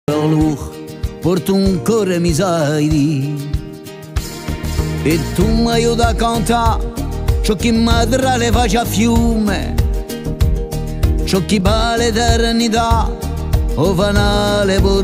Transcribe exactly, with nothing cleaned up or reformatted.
Luch porto un cuore mi sai e tu mi aiuta a cantare ciò che madre le faccia a fiume, ciò che vale l'eternità o fanale